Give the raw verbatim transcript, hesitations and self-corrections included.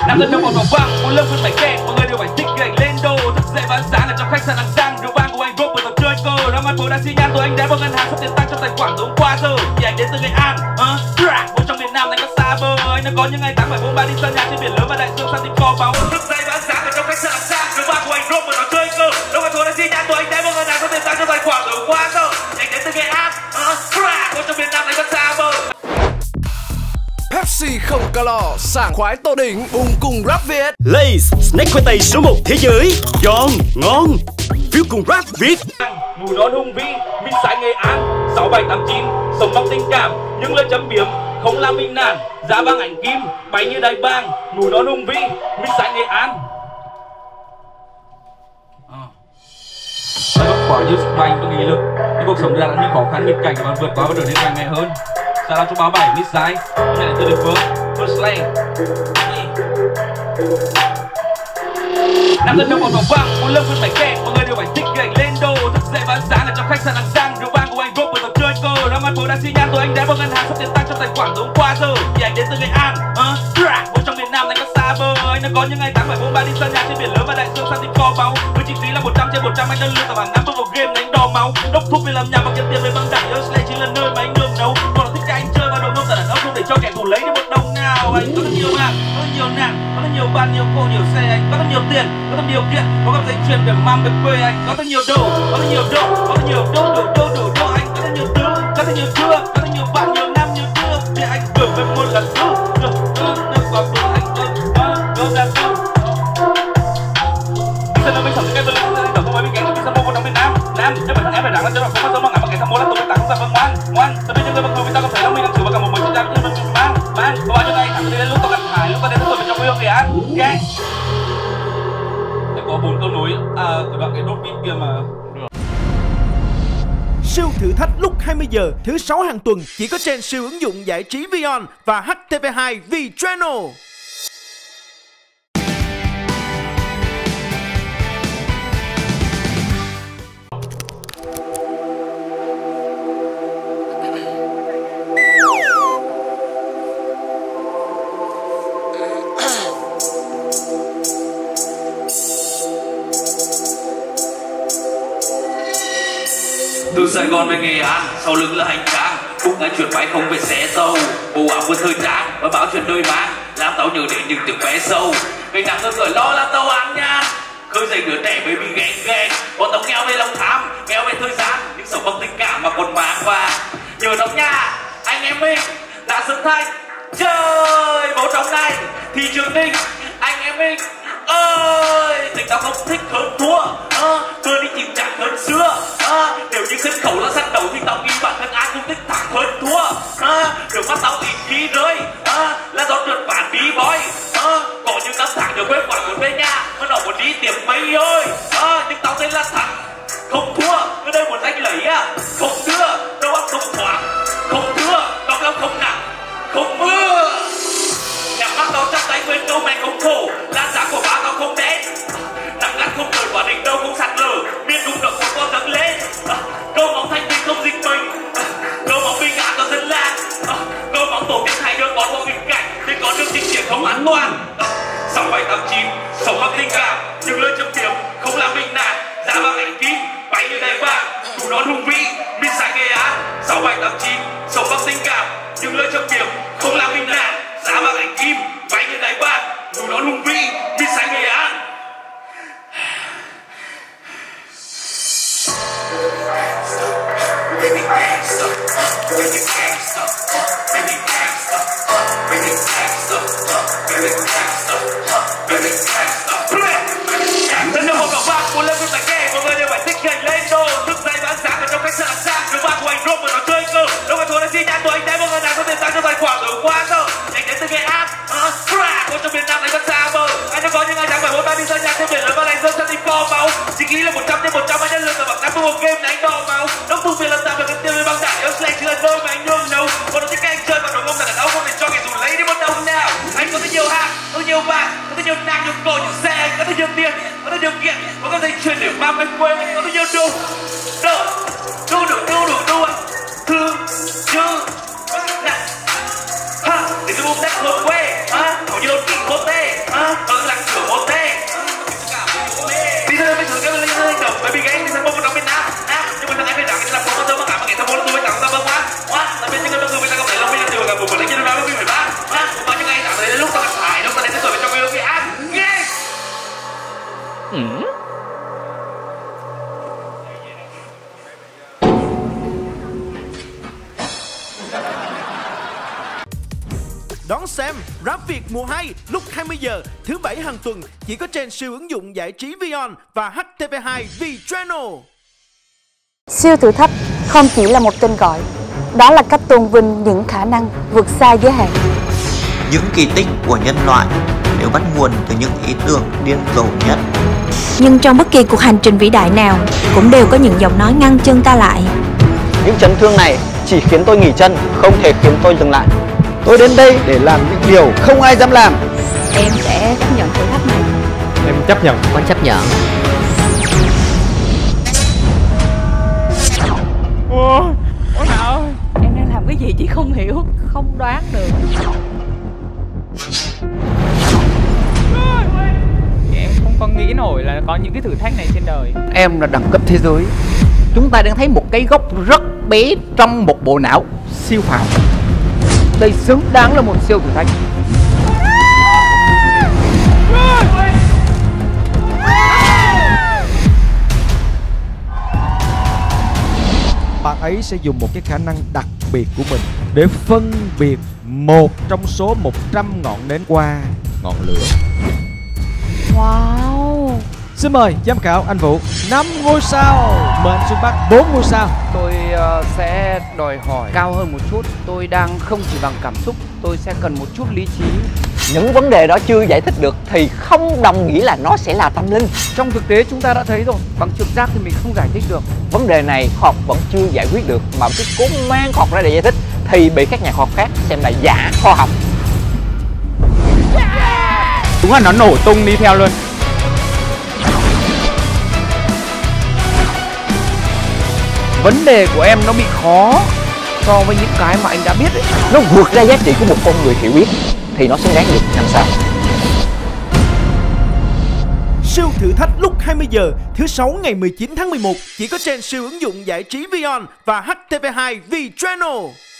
Nam dân đông một màu vàng, một lớp phân phải kẹt, mọi người đều phải thích gạch lên đồ. Thức dậy bán sáng ở trong khách sạn Hàng Giang, rượu vang của anh gốc với tập chơi cơ. Năm ăn phố đã xi nhan tôi anh đã vào ngân hàng sắp tiền tăng trong tài khoản tối hôm qua giờ. Thì anh đến từ Nghệ An, uh, một trong miền Nam anh có xa bờ. Anh đã có những ngày tháng phải bốn ba đi xa nhà trên biển lớn và đại dương sang tìm kho báu. Thức dậy bán sáng ở trong khách sạn Hàng Giang, rượu vang của anh gốc với tập chơi cơ. Năm ăn phố đã xi nhan tôi anh đã vào ngân hàng sắp tiền tăng trong tài khoản tối hôm qua giờ. Thì anh đến từ Nghệ An, uh, một trong miền Nam anh có xa bờ. Pepsi không calo, sảng khoái tô đỉnh, bùng cùng rap Việt. Lay's, snack khoai tây số một thế giới, giòn, ngon, phiếu cùng rap Việt. Mùi nón hung vĩ, minh sái Nghệ An, sáu bảy tám chín, sống mong tình cảm, những lời chấm biếm, không làm mình nản, giá vàng ảnh kim, bay như đài bang, mùi nón hung vĩ, minh sái Nghệ An. Đã góp khỏi nhiều sức mạnh và nghị lực, nhưng cuộc sống đã là những khó khăn nghịch cảnh và vượt qua và trở nên mạnh mẽ hơn. Sao làm cho báo bảy mít sai, hôm nay là từ địa phương, First Lane. Nam dân đông một màu vàng, một lớp phân phải kẹt, mọi người đều phải thích gạch lên đồ. Thức dậy bán sáng ở trong khách sạn Hàng Giang, rượu vang của anh gốc với tập chơi cơ. Năm ăn phố đã xi nhan tôi anh đã vào ngân hàng sắp tiền tăng trong tài khoản tối hôm qua giờ. Thì anh đến từ Nghệ An, uh, một trong miền Nam anh có xa bờ. Anh đã có những ngày tháng phải bốn ba đi xa nhà trên biển lớn và đại dương sang tìm kho báu. Với chi phí là một trăm trên một trăm anh đã lừa tập hàng năm vào game đánh đo máu. Đốc thuốc về làm nhà và kiếm tiền với băng đảng. First Lane chính là nơi mà anh nương nấu. Còn là thích anh chơi và đồ nông tại đàn ông không để cho kẻ thù lấy đi một đồng nào. Anh có rất nhiều hàng, có rất nhiều nàng, có rất nhiều bạn, nhiều cô, nhiều xe, anh có rất nhiều tiền, có rất nhiều kiện, có các dây chuyền để mang về quê anh, có rất nhiều đồ, có rất nhiều đồ, có rất nhiều đồ, đồ, đồ, đồ, đồ, anh có rất nhiều thứ, có rất nhiều chưa, có rất nhiều bạn, nhiều năm, nhiều chưa, để anh gửi về một lần thứ, được, được, được, có được anh được, được, được, được. Xin lỗi mình sống cái bên lưng, đừng có bị kẹt, mình sẽ mua một trong miền Nam, Nam, nhưng mà thằng em phải rằng là cho nó không bao giờ mà ngã mà kẹt thằng mua là tôi phải tặng không phải ngoan, ngoan, tại vì những người mặc dù người ta có thể là mình làm chủ và cả một mình chúng ta cũng như mình mang, mang, có bao nhiêu ngày thằng đến lúc tao gặp Hải, lúc tao đến tôi phải trong quê hương Nghệ An, ok? Có bốn câu nối à, cái đoạn cái đốt beat kia mà được. Siêu thử thách lúc hai mươi giờ thứ sáu hàng tuần chỉ có trên siêu ứng dụng giải trí Vion và H T V hai V Channel. Từ Sài Gòn về Nghệ An, sau lưng là hành trang, cũng ngay chuyển máy không về xé tàu. Bộ áo quân thời trang và báo chuyện đôi mang, làm tao nhớ đến những tiếng vé sâu. Ngày nắng ngơ ngợi lo là tao ăn nha, khơi dậy đứa trẻ mới bị ghen ghen. Còn tao nghèo về lòng tham, nghèo về thời gian, nhưng sống bằng tình cảm mà còn mang qua. Nhờ đó nha, anh em mình đã dựng thành chơi bố trong này thì trường ninh. Anh em mình ơi, tình tao không thích hơn thua, à, tôi đi chìm chặt hơn xưa, à, nếu như sân khấu là sân đấu thì tao nghĩ bản thân ai cũng thích thắng hơn thua, à, được mắt tao ít khi rơi, à, là do trượt phản bí boy, à, có những năm tháng được quê quán muốn về nhà mà nó muốn đi tìm mây ơi, à, nhưng tao tên là thắng không thua, ở đây muốn anh lấy à, không đưa đâu óc không thoáng, không thưa tao lao không nặng không mưa. Nhắm mắt tao chắc tay quên câu mẹ không khổ, lan giá của ba tao không đen, nặng lắc không nổi quả đỉnh đâu không sạt lở, miền đúng động của con dâng lên, à, câu mong thanh niên không dịch bệnh, à, câu mong bình an cho dân làng, à, câu mong tổ tiên hai đứa con một bình cảnh để có được trình diễn không an toàn. Sáu bảy tám chín sống bằng tình cảm, những lời châm biếm không làm mình nản, giá vàng ảnh kim bay như đài vàng, đủ nón hùng vĩ minh sái Nghệ An. Sáu bảy tám chín sống bằng tình cảm, những lời châm biếm không làm mình nản, giá vàng ảnh kim bay như đài vàng, đủ nón hùng vĩ minh sái Nghệ An. Baby gangsta, baby gangsta, baby gangsta, baby gangsta, baby gangsta, baby gangsta. Tân đông một cậu vang, một lớp phải kê, mọi người đều phải thích gạch lên đồ. Thức dậy bán sáng ở trong khách sạn Hàng Giang, rượu vang của anh gốc với nó chơi cơ. Đâu phải thua đã xi nhan tôi anh đã vào ngân hàng có tiền tăng trong tài khoản tối hôm qua giờ. Anh đến từ Nghệ An, một trong miền Nam anh có xa bờ. Anh đã có những ngày tháng phải bốn ba đi xa nhà trên biển lớn và đánh rơi sang tìm kho báu. Chỉ nghĩ là một trăm trên một trăm anh đã lừa tập bằng năm mươi một game đánh đo máu. Đốc thu việc làm tạm được cái tiêu với băng đảng. First Lane chỉ là nơi mà anh nương nấu. Còn nó thích anh chơi và đồ ngông tại đàn ông không để cho kẻ thù lấy đi một đồng nào. Anh có rất nhiều hàng, có rất nhiều bạn, có rất nhiều nàng, nhiều cô, nhiều xe, có rất nhiều tiền, có rất nhiều kiện, có các dây chuyền để mang về quê, có rất nhiều đồ, đồ, đồ, đồ, đồ, đồ, đồ, thứ, chữ, nè, ha, để tôi bung đất khổ quê, ha, hầu như đột kỵ khổ tê, ha. Rap Việt mùa hai lúc hai mươi giờ thứ bảy hàng tuần chỉ có trên siêu ứng dụng giải trí Vion và hát tê vê hai V-Channel. Siêu thử thách không chỉ là một tên gọi, đó là cách tôn vinh những khả năng vượt xa giới hạn. Những kỳ tích của nhân loại đều bắt nguồn từ những ý tưởng điên rồ nhất. Nhưng trong bất kỳ cuộc hành trình vĩ đại nào cũng đều có những giọng nói ngăn chân ta lại. Những chấn thương này chỉ khiến tôi nghỉ chân, không thể khiến tôi dừng lại. Tôi đến đây để làm những điều không ai dám làm. Em sẽ chấp nhận thử thách này. Em chấp nhận. Con chấp nhận. Ủa, ủa Thảo ơi, em đang làm cái gì chị không hiểu, không đoán được. em không có nghĩ nổi là có những cái thử thách này trên đời. Em là đẳng cấp thế giới. Chúng ta đang thấy một cái gốc rất bé trong một bộ não siêu phàm. Đây xứng đáng là một siêu thử thách. Bạn ấy sẽ dùng một cái khả năng đặc biệt của mình để phân biệt một trong số một trăm ngọn nến qua ngọn lửa. Wow. Xin mời giám khảo anh Vũ. Năm ngôi sao. Mời anh Xuân Bắc bốn ngôi sao. Tôi uh, sẽ đòi hỏi cao hơn một chút. Tôi đang không chỉ bằng cảm xúc, tôi sẽ cần một chút lý trí. Những vấn đề đó chưa giải thích được thì không đồng nghĩa là nó sẽ là tâm linh. Trong thực tế chúng ta đã thấy rồi, bằng trực giác thì mình không giải thích được. Vấn đề này khoa học vẫn chưa giải quyết được, mà cứ cố mang khoa học ra để giải thích thì bị các nhà khoa học khác xem là giả khoa học. Đúng là nó nổ tung đi theo luôn. Vấn đề của em nó bị khó so với những cái mà anh đã biết ấy. Nó vượt ra giá trị của một con người hiểu biết thì nó xứng đáng được năm sao. Siêu thử thách lúc hai mươi giờ thứ sáu ngày mười chín tháng mười một chỉ có trên siêu ứng dụng giải trí Vion và hát tê vê hai V-Channel.